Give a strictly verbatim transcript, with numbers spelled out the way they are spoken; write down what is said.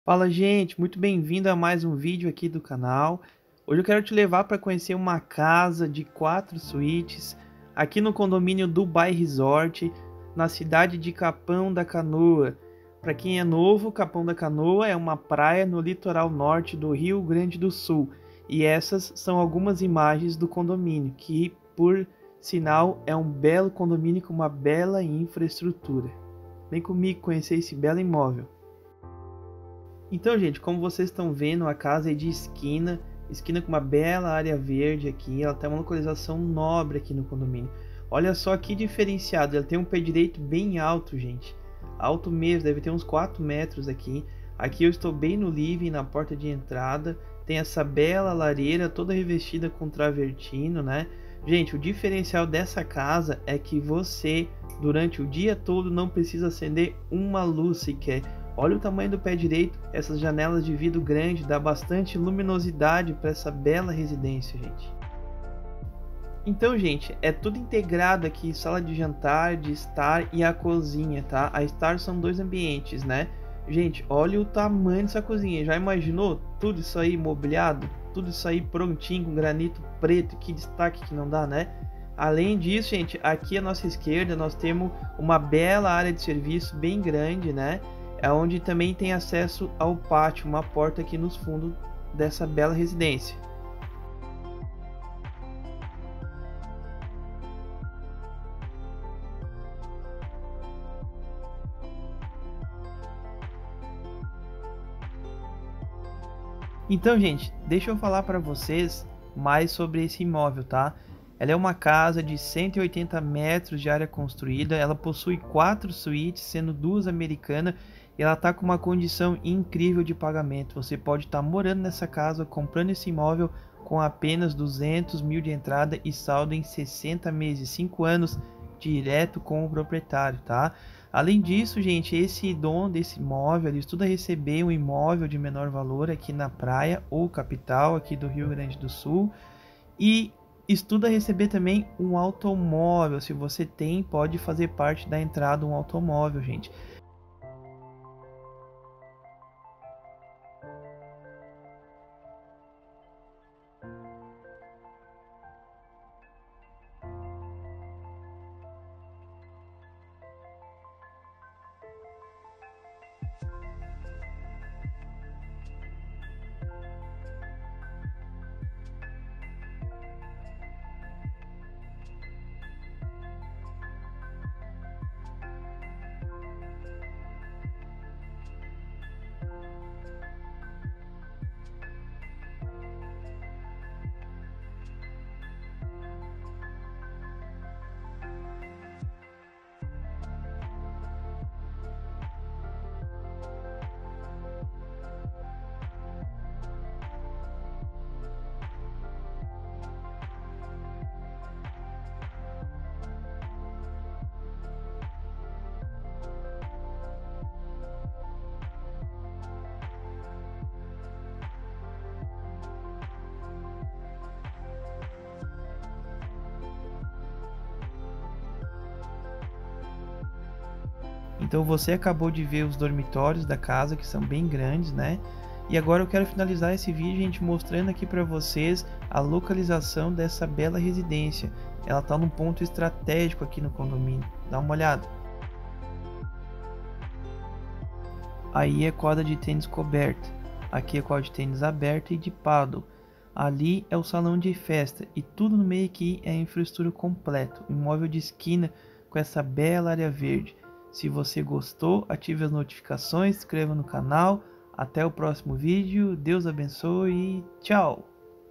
Fala, gente, muito bem-vindo a mais um vídeo aqui do canal. Hoje eu quero te levar para conhecer uma casa de quatro suítes aqui no condomínio Dubai Resort, na cidade de Capão da Canoa. Para quem é novo, Capão da Canoa é uma praia no litoral norte do Rio Grande do Sul. E essas são algumas imagens do condomínio, que por sinal é um belo condomínio com uma bela infraestrutura. Vem comigo conhecer esse belo imóvel. Então, gente, como vocês estão vendo, a casa é de esquina, esquina com uma bela área verde aqui. Ela tem uma localização nobre aqui no condomínio. Olha só que diferenciado, ela tem um pé direito bem alto, gente. Alto mesmo, deve ter uns quatro metros aqui. Aqui eu estou bem no living, na porta de entrada. Tem essa bela lareira toda revestida com travertino, né? Gente, o diferencial dessa casa é que você, durante o dia todo, não precisa acender uma luz sequer. Olha o tamanho do pé direito, essas janelas de vidro grande dá bastante luminosidade para essa bela residência, gente. Então, gente, é tudo integrado aqui, sala de jantar, de estar e a cozinha, tá? A estar são dois ambientes, né? Gente, olha o tamanho dessa cozinha, já imaginou tudo isso aí mobiliado? Tudo isso aí prontinho, com granito preto, que destaque que não dá, né? Além disso, gente, aqui à nossa esquerda nós temos uma bela área de serviço bem grande, né? É onde também tem acesso ao pátio, uma porta aqui nos fundos dessa bela residência. Então, gente, deixa eu falar para vocês mais sobre esse imóvel, tá? Ela é uma casa de cento e oitenta metros de área construída, ela possui quatro suítes, sendo duas americanas, e ela está com uma condição incrível de pagamento. Você pode estar tá morando nessa casa, comprando esse imóvel com apenas duzentos mil de entrada e saldo em sessenta meses, cinco anos, direto com o proprietário, tá? Além disso, gente, esse dono desse imóvel, ele estuda receber um imóvel de menor valor aqui na praia ou capital aqui do Rio Grande do Sul, e estuda receber também um automóvel. Se você tem, pode fazer parte da entrada um automóvel, gente. Então você acabou de ver os dormitórios da casa, que são bem grandes, né? E agora eu quero finalizar esse vídeo, gente, mostrando aqui para vocês a localização dessa bela residência. Ela está num ponto estratégico aqui no condomínio. Dá uma olhada. Aí é quadra de tênis coberta. Aqui é quadra de tênis aberta e de paddle. Ali é o salão de festa e tudo no meio aqui é infraestrutura completa. Um imóvel de esquina com essa bela área verde. Se você gostou, ative as notificações, se inscreva no canal. Até o próximo vídeo. Deus abençoe e tchau!